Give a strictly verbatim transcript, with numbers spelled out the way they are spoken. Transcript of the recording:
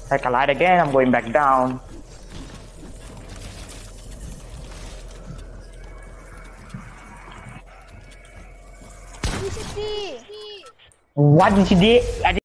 I collide again, I'm going back down. three sixty. What did you do? I